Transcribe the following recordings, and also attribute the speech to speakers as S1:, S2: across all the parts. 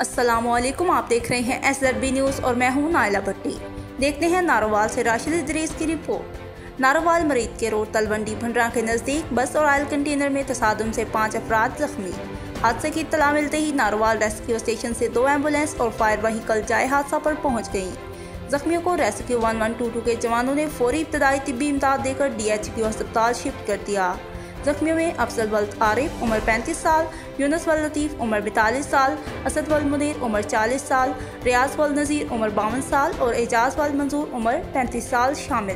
S1: अस्सलामुअलैकुम, आप देख रहे हैं SZB न्यूज़ और मैं हूं नाइला भट्टी। देखते हैं नारोवाल से राशिद इदरीस की रिपोर्ट। नारोवाल मरीद के रोड तलवंडी भंडरा के नज़दीक बस और ऑयल कंटेनर में तसादुम से 5 अफराद जख्मी। हादसे की इत्तला मिलते ही नारोवाल रेस्क्यू स्टेशन से 2 एम्बुलेंस और फायर व्हीकल जाए हादसा पर पहुँच गई। जख्मियों को रेस्क्यू 1122 के जवानों ने फौरी इब्तदाई तिब्बी इमदाद देकर DHQ अस्पताल शिफ्ट कर दिया। जख्मियों में अफजल वल्द आरिफ उम्र 35 साल, यूनुस वल्द लतीफ़ उम्र 42 साल, असद वल्द मुनीर उम्र 40 साल, रियाज वल्द नज़ीर उम्र 52 साल और एजाज वल्द मंजूर उम्र 35 साल शामिल।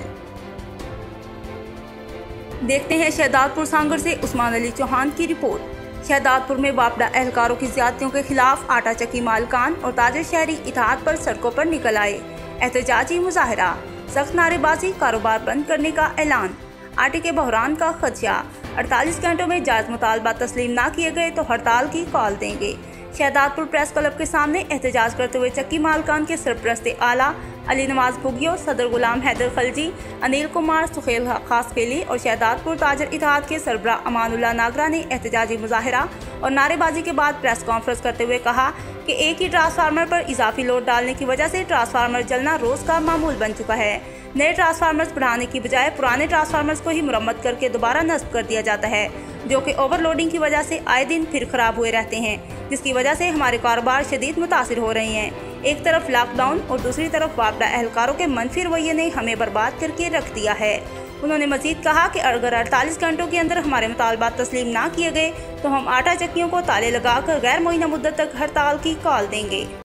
S1: देखते हैं शहदादपुर सांगर से उस्मान अली चौहान की रिपोर्ट। शहदादपुर में वापडा एहलकारों की ज्यादतियों के खिलाफ आटा चक्की मालकान और ताजिर शहरी इत्तेहाद पर सड़कों पर निकल आए। एहतजाजी मुजाहरा, सख्त नारेबाजी, कारोबार बंद करने का ऐलान। आटे के बहरान का खदशा, 48 घंटों में जायज़ मुतालबा तस्लीम ना किए गए तो हड़ताल की कॉल देंगे। शहदादपुर प्रेस क्लब के सामने एहतजाज करते हुए चक्की मालकान के सरपरस्त आला अली नवाज भुगियो, सदर गुलाम हैदर खलजी, अनिल कुमार, सुहेल खासकेली और शहदादपुर ताजर इत्तेहाद के सरबरा अमानुल्लाह नागरा ने एहतजाजी मुजाहरा और नारेबाजी के बाद प्रेस कॉन्फ्रेंस करते हुए कहा कि एक ही ट्रांसफार्मर पर इजाफी लोड डालने की वजह से ट्रांसफार्मर जलना रोज का मामूल बन चुका है। नए ट्रांसफार्मर्स बढ़ाने की बजाय पुराने ट्रांसफार्मर्स को ही मुरम्मत करके दोबारा नस्ब कर दिया जाता है, जो कि ओवरलोडिंग की वजह से आए दिन फिर खराब हुए रहते हैं, जिसकी वजह से हमारे कारोबार शदीद मुतासिर हो रहे हैं। एक तरफ लॉकडाउन और दूसरी तरफ वापडा एहलकारों के मनफी रवैये ने हमें बर्बाद करके रख दिया है। उन्होंने मजीद कहा कि अगर 48 घंटों के अंदर हमारे मुतालबात तस्लीम ना किए गए तो हम आटा चक्कियों को ताले लगाकर गैर मुअय्यना मुद्दत तक हड़ताल की कॉल देंगे।